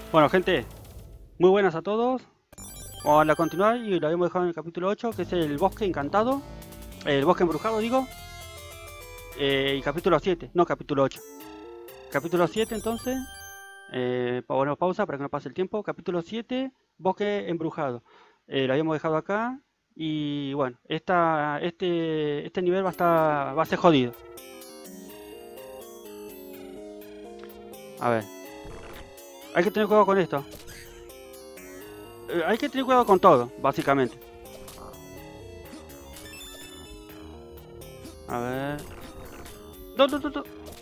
Bueno, gente, muy buenas a todos. Vamos a continuar y lo habíamos dejado en el capítulo 8, que es el bosque encantado. El bosque embrujado, digo. Y capítulo 7, no capítulo 8. Capítulo 7, entonces. Bueno, pausa para que no pase el tiempo. Capítulo 7, bosque embrujado. Lo habíamos dejado acá. Y bueno, este nivel va a ser jodido. A ver, hay que tener cuidado con esto. Hay que tener cuidado con todo, básicamente. A ver. No, no, no, no.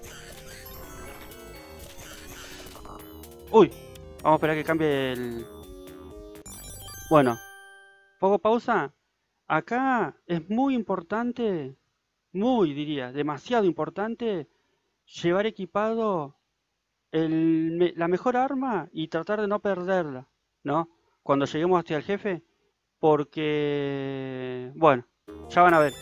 Uy, vamos a esperar que cambie el... Bueno, pongo pausa. Acá es muy importante, muy diría, demasiado importante, llevar equipado la mejor arma y tratar de no perderla, ¿no? Cuando lleguemos hacia el jefe, porque... Bueno, ya van a ver.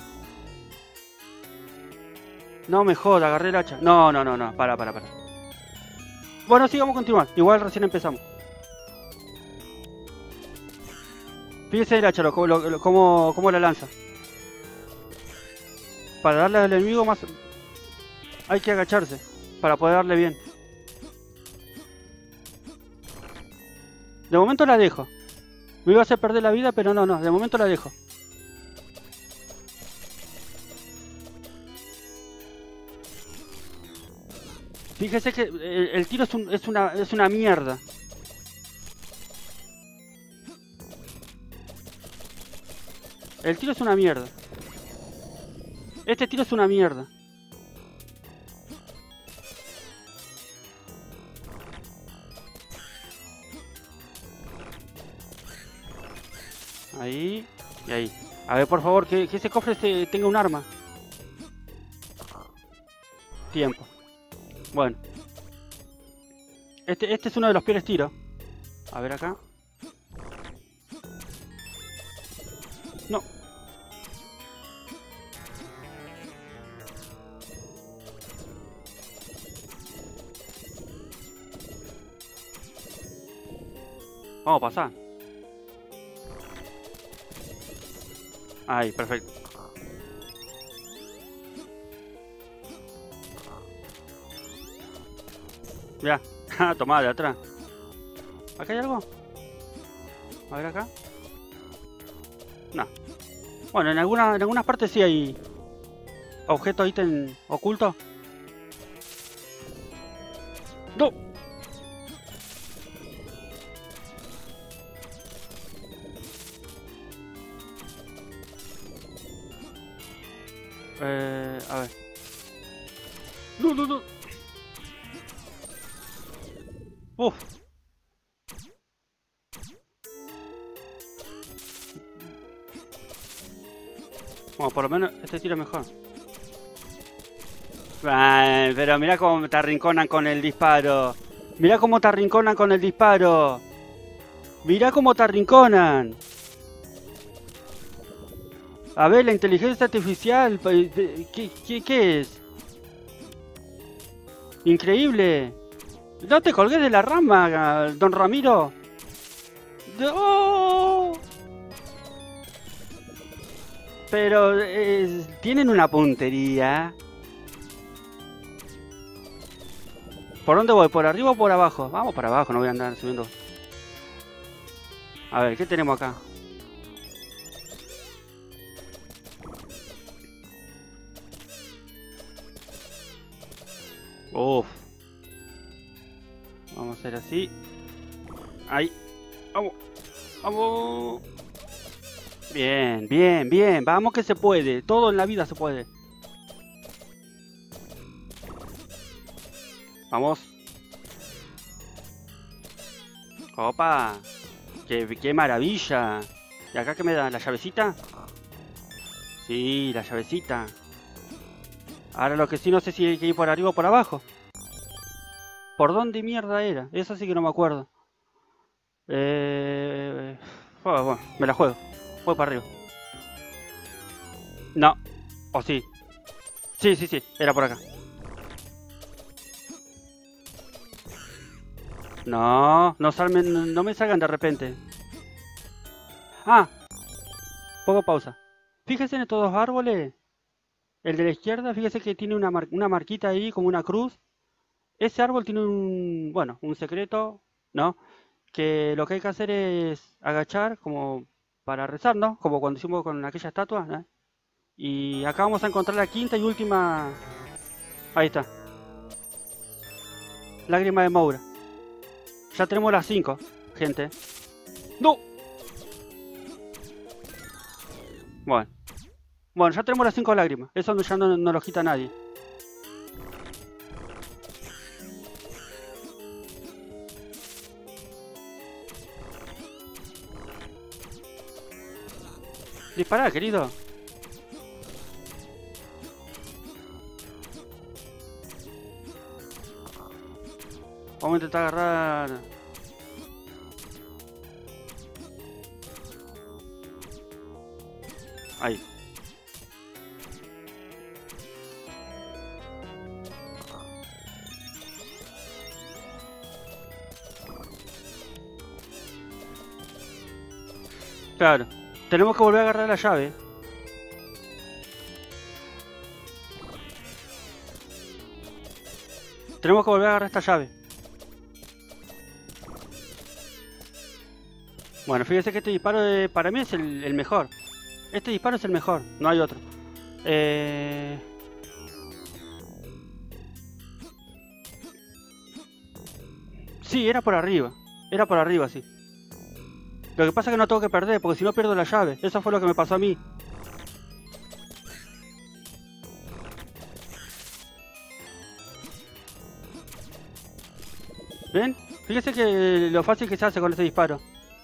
No me joda, agarré el hacha. No, no, no, no, para. Bueno, sí, vamos a continuar. Igual recién empezamos. Fíjese el hacha, cómo la lanza. Para darle al enemigo más... Hay que agacharse para poder darle bien. De momento la dejo. Me iba a hacer perder la vida, pero no, de momento la dejo. Fíjese que el tiro es una mierda. El tiro es una mierda. Este tiro es una mierda. Ahí y ahí. A ver, por favor, que ese cofre tenga un arma. Tiempo. Bueno. Este es uno de los peores tiros. A ver acá. No. Vamos a pasar. Ahí, perfecto. Ya. Tomá de atrás. ¿Acá hay algo? A ver acá. No. Bueno, en algunas partes sí hay objetos, ítem ocultos. ¡No! A ver. ¡No! ¡Uf! Bueno, por lo menos este tiro es mejor. Ay, pero mirá cómo te arrinconan con el disparo. Mirá cómo te arrinconan con el disparo. Mirá cómo te arrinconan. A ver, la inteligencia artificial. ¿Qué es? Increíble. No te colgues de la rama, don Ramiro. ¡Oh! Pero tienen una puntería. ¿Por dónde voy? ¿Por arriba o por abajo? Vamos para abajo, no voy a andar subiendo. A ver, ¿qué tenemos acá? Uff. Vamos a hacer así. Ahí. Vamos. Bien. Vamos que se puede. Todo en la vida se puede. Vamos. Opa. Qué maravilla. ¿Y acá qué me da? ¿La llavecita? Sí, la llavecita. Ahora lo que sí no sé si hay que ir por arriba o por abajo. ¿Por dónde mierda era? Eso sí que no me acuerdo. Bueno, me la juego. Voy para arriba. No. ¿O sí? Sí. Era por acá. No, no me salgan de repente. Ah, pongo pausa. Fíjense en estos dos árboles. El de la izquierda, fíjese que tiene una marquita ahí, como una cruz. Ese árbol tiene un secreto, ¿no? Que lo que hay que hacer es agachar como para rezar, ¿no? Como cuando hicimos con aquella estatua, ¿no? Y acá vamos a encontrar la quinta y última. Ahí está. Lágrima de Moura. Ya tenemos las 5, gente. ¡No! Bueno. Bueno, ya tenemos las 5 lágrimas. Eso ya no lo quita nadie. Dispará, querido. Vamos a intentar agarrar... Ahí. Claro. Tenemos que volver a agarrar la llave. Tenemos que volver a agarrar esta llave. Bueno, fíjese que este disparo para mí es el mejor. Este disparo es el mejor, no hay otro. Sí, era por arriba. Era por arriba, sí. Lo que pasa es que no tengo que perder, porque si no pierdo la llave. Eso fue lo que me pasó a mí. ¿Ven? Fíjese que lo fácil que se hace con ese disparo.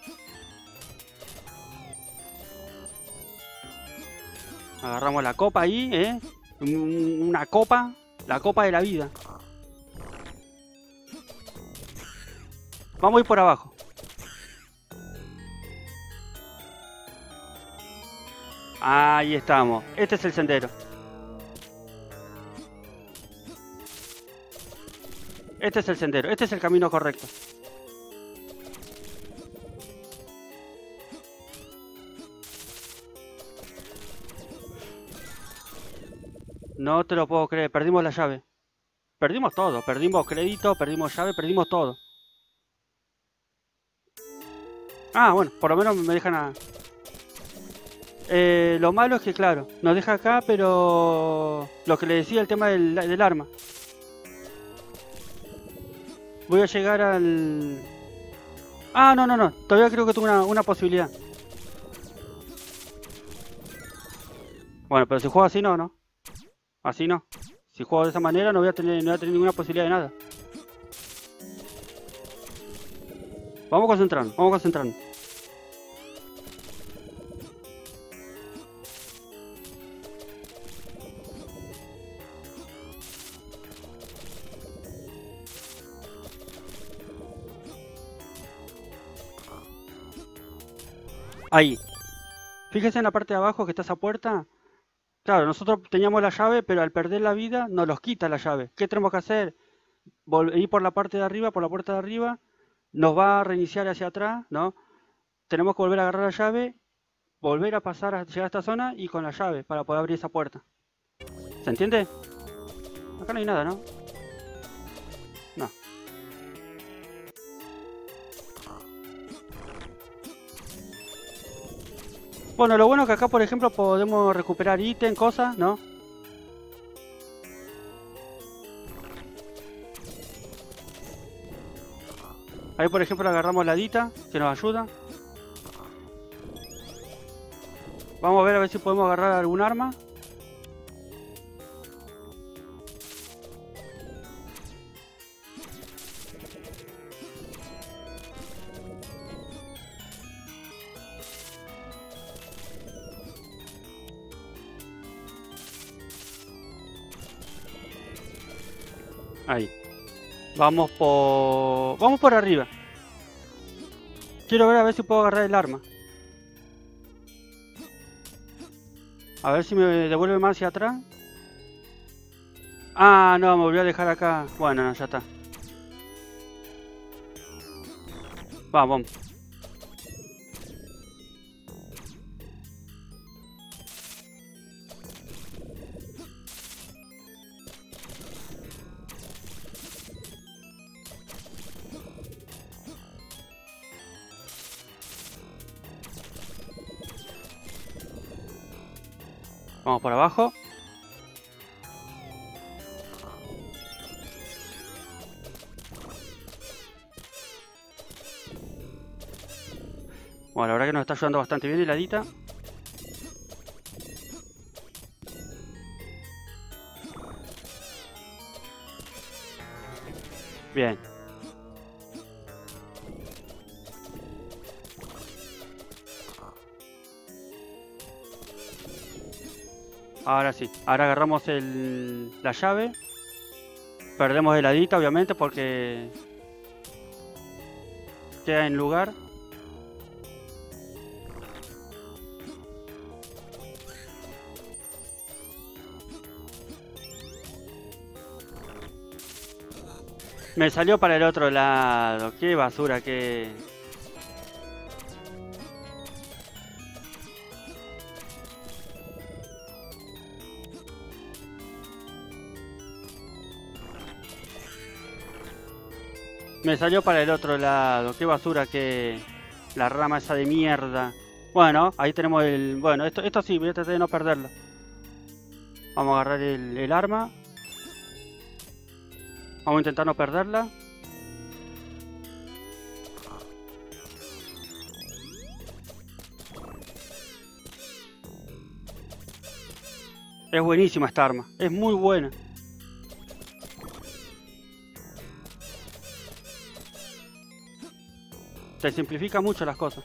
Agarramos la copa ahí, ¿eh? Una copa. La copa de la vida. Vamos a ir por abajo. Ahí estamos. Este es el sendero. Este es el sendero. Este es el camino correcto. No te lo puedo creer. Perdimos la llave. Perdimos todo. Perdimos crédito, perdimos llave, perdimos todo. Ah, bueno. Por lo menos me dejan a... lo malo es que, claro, nos deja acá, pero... Lo que le decía, el tema del arma. Voy a llegar al... Ah, no. Todavía creo que tengo una posibilidad. Bueno, pero si juego así no. Así no. Si juego de esa manera no voy a tener ninguna posibilidad de nada. Vamos a concentrarnos. Ahí. Fíjese en la parte de abajo que está esa puerta. Claro, nosotros teníamos la llave, pero al perder la vida nos los quita la llave. ¿Qué tenemos que hacer? Ir por la parte de arriba, por la puerta de arriba. Nos va a reiniciar hacia atrás, ¿no? Tenemos que volver a agarrar la llave, volver a pasar a llegar a esta zona y con la llave para poder abrir esa puerta. ¿Se entiende? Acá no hay nada, ¿no? No. Bueno, lo bueno es que acá, por ejemplo, podemos recuperar ítem, cosas, ¿no? Ahí, por ejemplo, agarramos la dita, que nos ayuda. Vamos a ver si podemos agarrar algún arma. Ahí. Vamos por arriba. Quiero ver a ver si puedo agarrar el arma. A ver si me devuelve más hacia atrás. Ah, no, me volvió a dejar acá. Bueno, no, ya está. Vamos. Vamos por abajo. Bueno, la verdad que nos está ayudando bastante bien heladita. Bien. Ahora sí. Ahora agarramos la llave. Perdemos heladita, obviamente, porque queda en lugar. Me salió para el otro lado. Qué basura, qué... Me salió para el otro lado. Qué basura, qué... La rama esa de mierda. Bueno, ahí tenemos el... Bueno, esto sí, voy a tratar de no perderlo. Vamos a agarrar el arma. Vamos a intentar no perderla. Es buenísima esta arma. Es muy buena. Te simplifica mucho las cosas.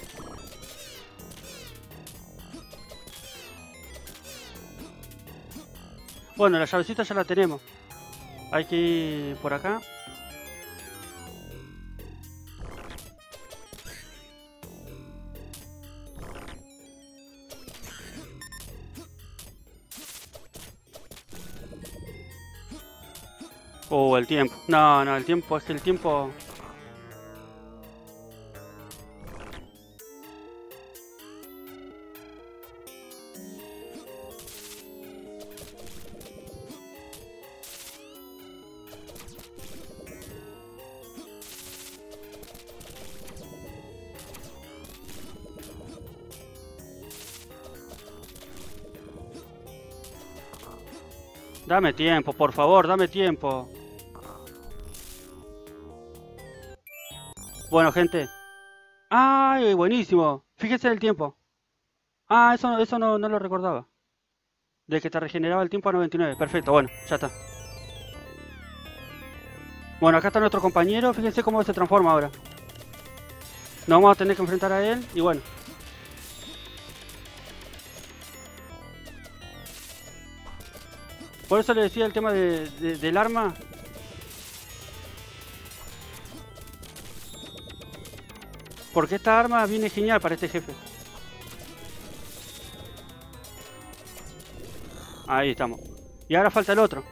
Bueno, la llavecita ya la tenemos. Hay que ir por acá. El tiempo. No, el tiempo, es que el tiempo... Dame tiempo, por favor, dame tiempo. Bueno, gente. ¡Ay, buenísimo! Fíjense el tiempo. Ah, eso no lo recordaba. De que te regeneraba el tiempo a 99. Perfecto, bueno, ya está. Bueno, acá está nuestro compañero. Fíjense cómo se transforma ahora. Nos vamos a tener que enfrentar a él. Y bueno. Por eso le decía el tema del arma. Porque esta arma viene genial para este jefe. Ahí estamos. Y ahora falta el otro.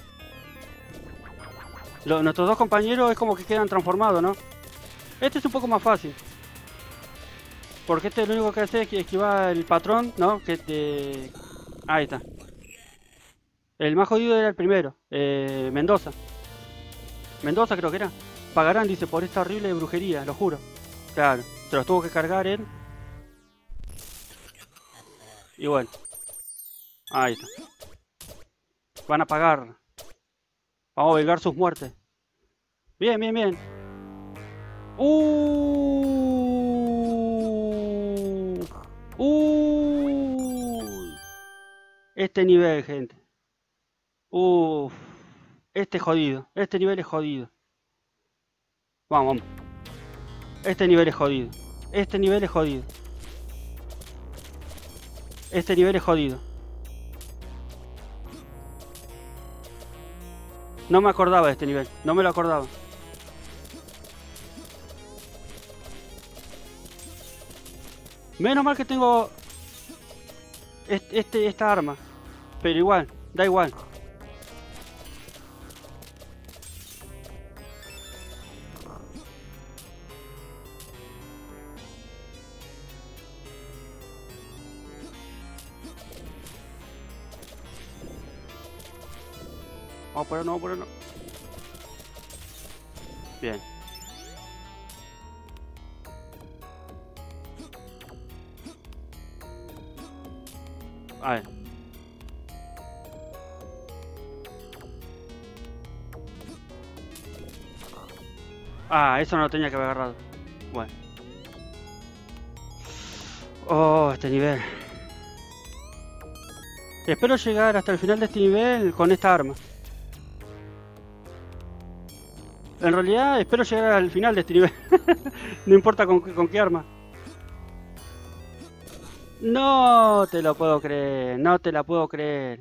Nuestros dos compañeros es como que quedan transformados, ¿no? Este es un poco más fácil. Porque este lo único que hace es que esquivar el patrón, ¿no? Ahí está. El más jodido era el primero. Mendoza. Mendoza creo que era. Pagarán, dice, por esta horrible brujería, lo juro. Claro, se los tuvo que cargar él. Y bueno. Ahí está. Van a pagar. Vamos a vengar sus muertes. Bien, bien, bien. Este nivel, gente. Este es jodido. Este nivel es jodido. Vamos, vamos. Este nivel es jodido. Este nivel es jodido. Este nivel es jodido. No me acordaba de este nivel. No me lo acordaba. Menos mal que tengo esta arma. Pero igual, da igual. Vamos por ahí, no, por ahí, no. Bien. A ver. Ah, eso no lo tenía que haber agarrado. Bueno. Oh, este nivel. Espero llegar hasta el final de este nivel con esta arma. En realidad espero llegar al final de este nivel. No importa con qué arma. No te lo puedo creer. No te la puedo creer.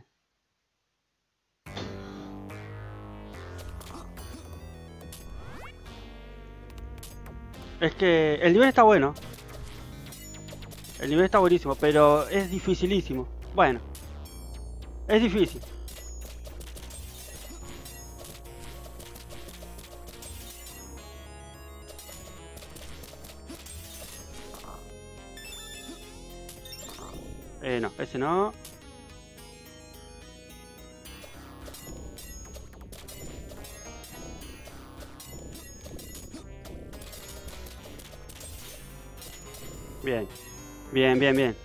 Es que el nivel está bueno. El nivel está buenísimo, pero es dificilísimo. Bueno, es difícil. No, ese no. Bien, bien, bien, bien.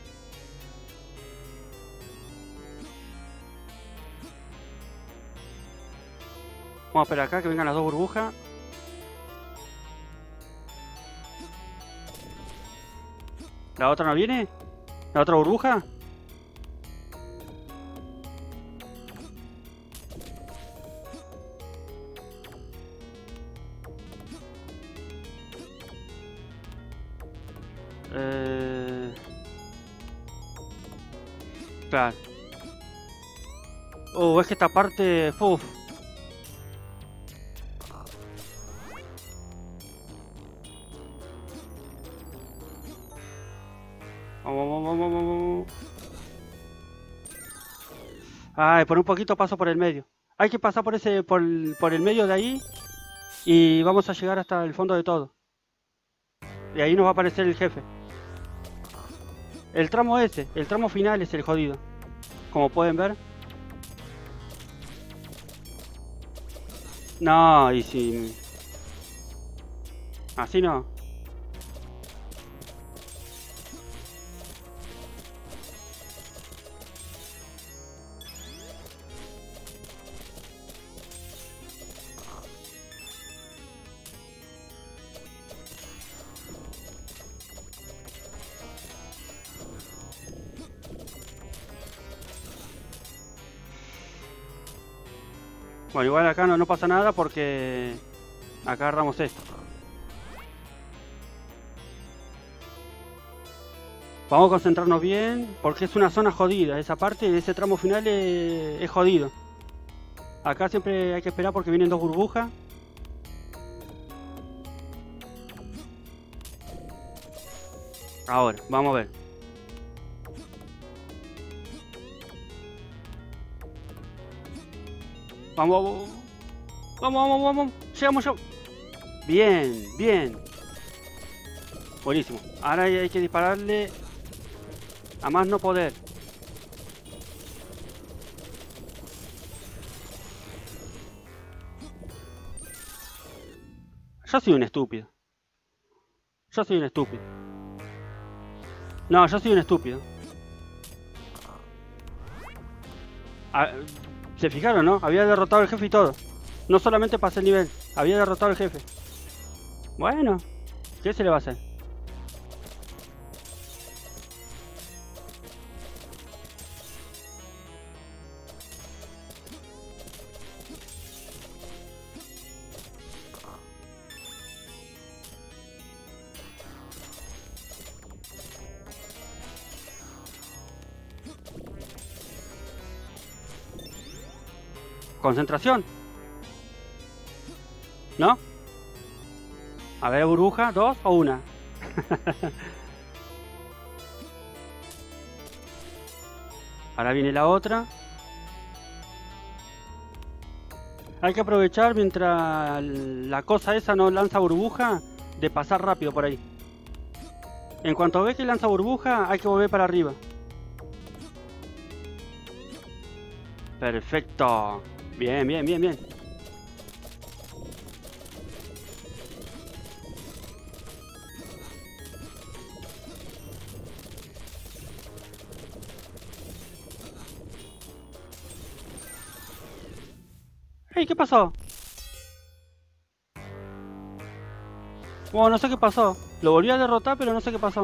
Vamos a esperar acá que vengan las dos burbujas. ¿La otra no viene? ¿La otra burbuja? Claro. Es que esta parte... Uf. Vamos. Ay, por un poquito paso por el medio. Hay que pasar por el medio de ahí. Y vamos a llegar hasta el fondo de todo. Y ahí nos va a aparecer el jefe. El tramo final es el jodido. Como pueden ver. No, y si... Así no. Bueno, igual acá no pasa nada porque acá agarramos esto. Vamos a concentrarnos bien porque es una zona jodida. Esa parte de ese tramo final es jodido. Acá siempre hay que esperar porque vienen dos burbujas. Ahora, vamos a ver. Vamos. Llegamos ya. Bien. Buenísimo. Ahora hay que dispararle a más no poder. Yo soy un estúpido. No, yo soy un estúpido. ¿Se fijaron, no? Había derrotado al jefe y todo. No solamente pasé el nivel, había derrotado al jefe. Bueno, ¿qué se le va a hacer? Concentración. ¿No? A ver, burbuja, dos o una. Ahora viene la otra. Hay que aprovechar mientras la cosa esa no lanza burbuja, de pasar rápido por ahí. En cuanto ves que lanza burbuja, hay que volver para arriba. Perfecto. Bien, bien, bien, bien. ¡Ey! ¿Qué pasó? Bueno, no sé qué pasó. Lo volví a derrotar, pero no sé qué pasó.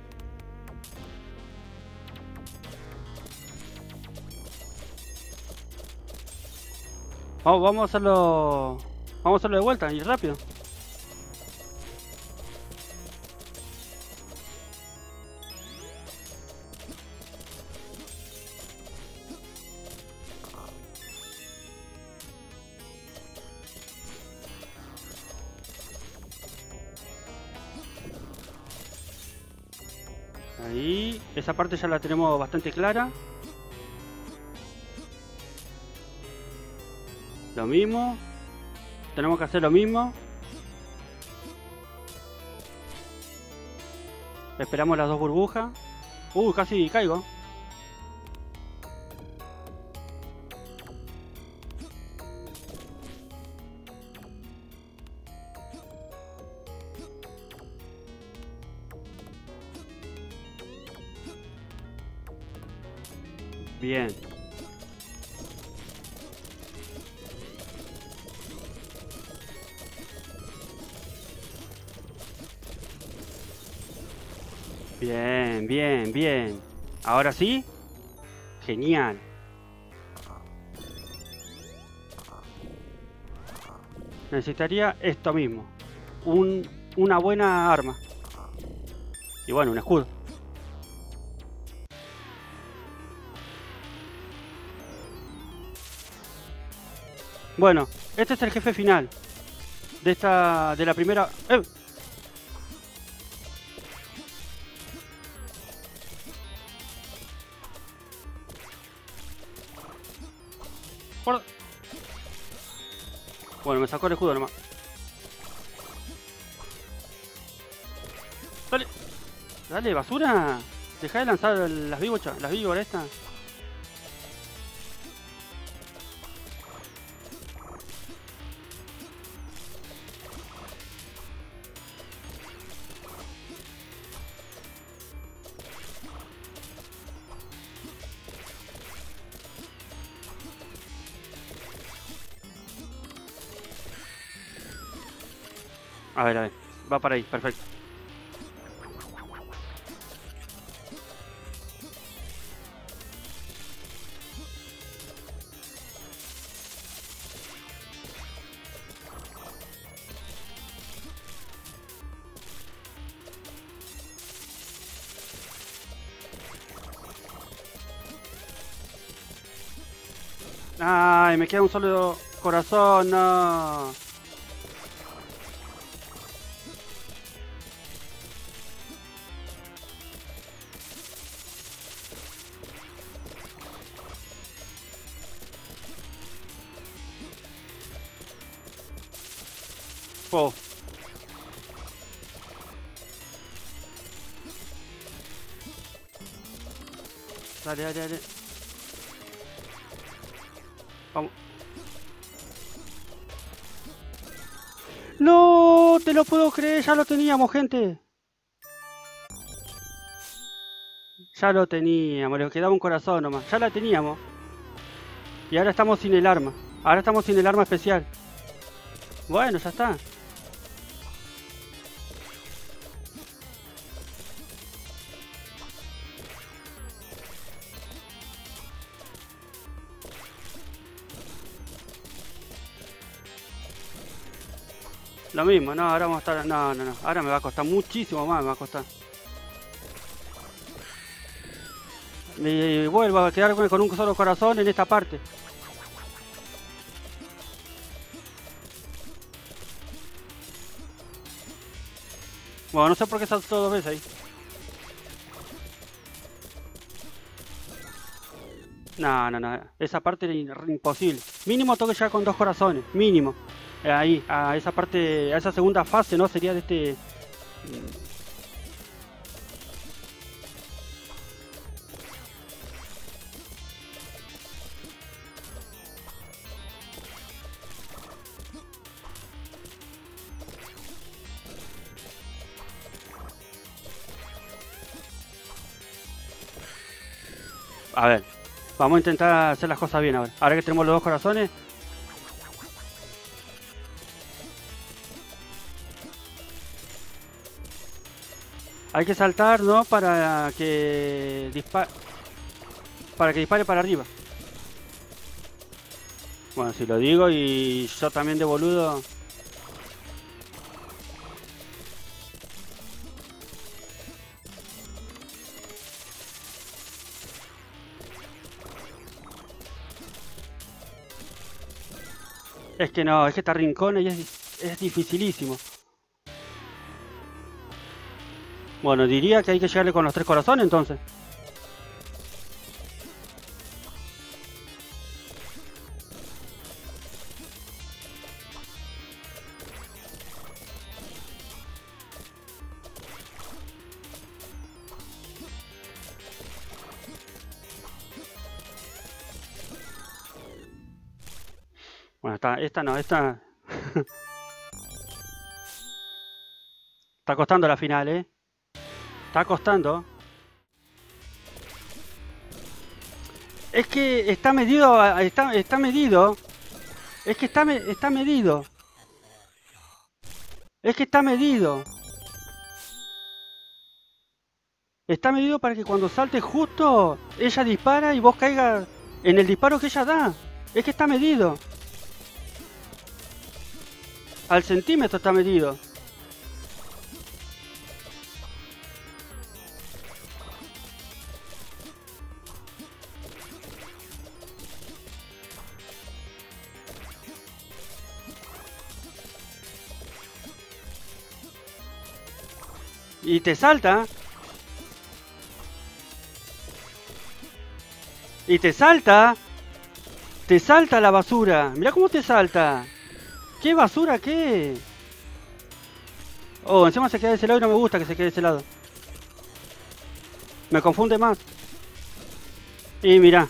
Vamos a hacerlo... Vamos a hacerlo de vuelta y rápido. Ahí, esa parte ya la tenemos bastante clara. Lo mismo. Tenemos que hacer lo mismo. Esperamos las dos burbujas. Casi caigo. Bien. Bien, bien, bien. Ahora sí. Genial. Necesitaría esto mismo. Una buena arma. Y bueno, un escudo. Bueno, este es el jefe final. De la primera... Bueno, me sacó el escudo nomás. Dale. Dale, basura. Deja de lanzar las víboras estas. A ver. Va para ahí, perfecto. Ay, me queda un solo corazón, no. Oh. Dale. Vamos. No, te lo puedo creer, ya lo teníamos, gente. Ya lo teníamos, le quedaba un corazón nomás. Ya la teníamos. Y ahora estamos sin el arma. Ahora estamos sin el arma especial. Bueno, ya está. Lo mismo, no, ahora vamos a estar... No. Ahora me va a costar muchísimo más, me va a costar. Me vuelvo a quedar con un solo corazón en esta parte. Bueno, no sé por qué saltó dos veces ahí. No. Esa parte era imposible. Mínimo tengo que llegar con dos corazones. Mínimo. Ahí, a esa parte, a esa segunda fase, ¿no? Sería de este... A ver, vamos a intentar hacer las cosas bien ahora. Ahora que tenemos los dos corazones. Hay que saltar, ¿no? Para que dispare para arriba. Bueno, si lo digo y yo también de boludo. Es que no, es que está rincón y es dificilísimo. Bueno, diría que hay que llegarle con los 3 corazones entonces. Bueno, esta no, esta... Está costando la final, ¿eh? Está costando. Es que está medido, está medido. Es que está medido. Es que está medido. Está medido para que cuando salte justo, ella dispara y vos caigas en el disparo que ella da. Es que está medido. Al centímetro está medido. Y te salta. Y te salta. Te salta la basura. Mirá cómo te salta. ¿Qué basura qué? Oh, encima se queda de ese lado y no me gusta que se quede de ese lado. Me confunde más. Y mirá.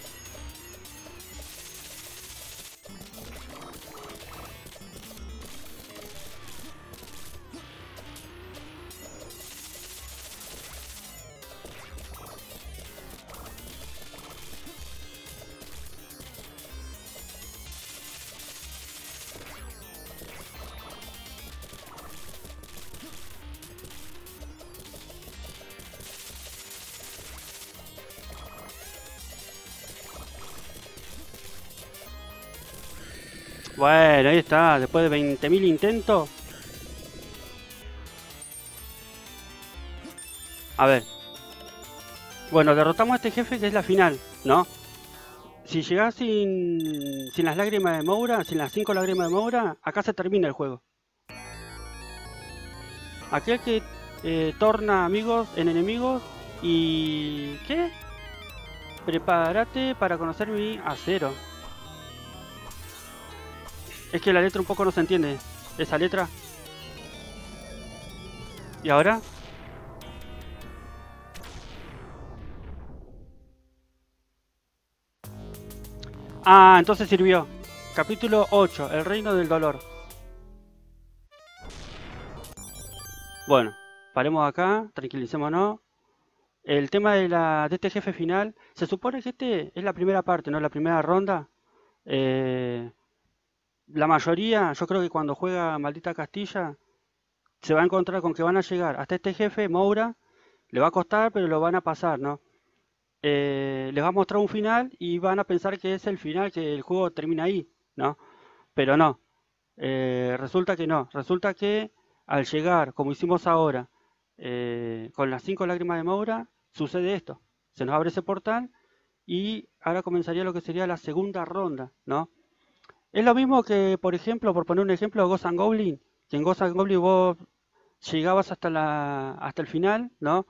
Bueno, ahí está. Después de 20.000 intentos. A ver. Bueno, derrotamos a este jefe que es la final, ¿no? Si llegás sin las lágrimas de Moura, sin las 5 lágrimas de Moura, acá se termina el juego. Aquel que torna amigos en enemigos y... ¿qué? Prepárate para conocer mi acero. Es que la letra un poco no se entiende. Esa letra. ¿Y ahora? Ah, entonces sirvió. Capítulo 8, el reino del dolor. Bueno, paremos acá, tranquilicémonos. El tema de este jefe final, se supone que este es la primera parte, ¿no? La primera ronda. La mayoría, yo creo que cuando juega Maldita Castilla, se va a encontrar con que van a llegar hasta este jefe, Moura, le va a costar, pero lo van a pasar, ¿no? Les va a mostrar un final y van a pensar que es el final, que el juego termina ahí, ¿no? Pero no, resulta que no, resulta que al llegar, como hicimos ahora, con las 5 lágrimas de Moura, sucede esto, se nos abre ese portal y ahora comenzaría lo que sería la segunda ronda, ¿no? Es lo mismo que, por ejemplo, por poner un ejemplo, Ghost and Goblin, que en Ghost and Goblin vos llegabas hasta el final, ¿no?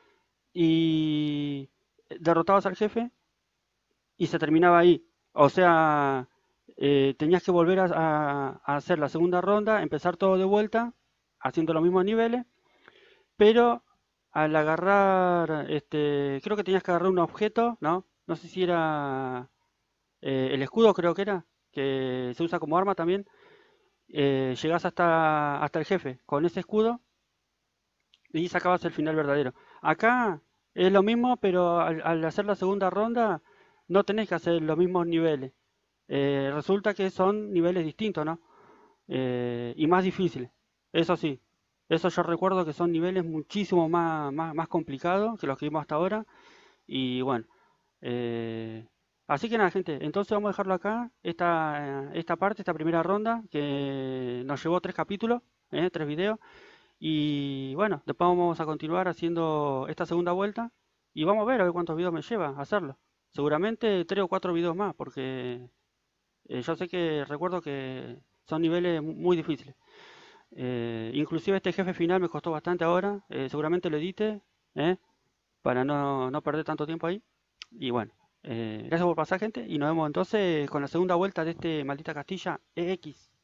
Y derrotabas al jefe y se terminaba ahí. O sea, tenías que volver a hacer la segunda ronda, empezar todo de vuelta, haciendo los mismos niveles, pero al agarrar, creo que tenías que agarrar un objeto, ¿no? No sé si era el escudo, creo que era, que se usa como arma también. Llegás hasta el jefe con ese escudo y sacabas el final verdadero. Acá Es lo mismo, pero al hacer la segunda ronda no tenés que hacer los mismos niveles. Resulta que son niveles distintos, ¿no? Y más difíciles. Eso sí, eso yo recuerdo que son niveles muchísimo más complicados que los que vimos hasta ahora. Y bueno, eh, así que nada, gente, entonces vamos a dejarlo acá, esta parte, esta primera ronda, que nos llevó 3 capítulos, 3 videos. Y bueno, después vamos a continuar haciendo esta segunda vuelta y vamos a ver cuántos videos me lleva a hacerlo. Seguramente 3 o 4 videos más, porque yo sé que recuerdo que son niveles muy difíciles. Inclusive este jefe final me costó bastante ahora, seguramente lo edite, ¿eh? Para no perder tanto tiempo ahí. Y bueno, gracias por pasar, gente, y nos vemos entonces con la segunda vuelta de este Maldita Castilla EX.